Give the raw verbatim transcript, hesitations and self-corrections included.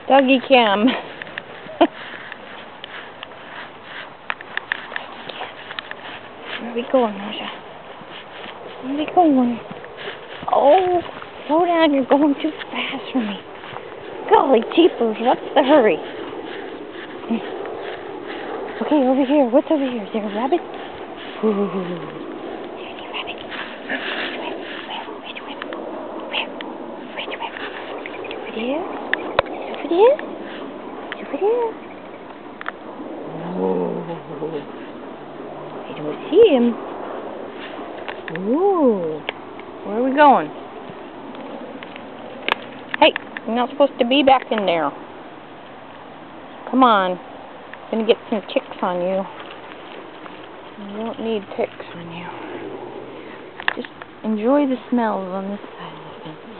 Doggy cam. Where are we going, Masha? Where are we going? Oh, slow down. You're going too fast for me. Golly jeepers, what's the hurry? Okay, over here. What's over here? Is there a rabbit? Ooh. Is there any rabbit? Where? Where's the rabbit? Where? Where's the rabbit? Over there? Over there? Over there? Oh. I don't see him. Ooh. Where are we going? Hey, you're not supposed to be back in there. Come on. I'm gonna get some ticks on you. You don't need ticks on you. Just enjoy the smells on this side of the fence.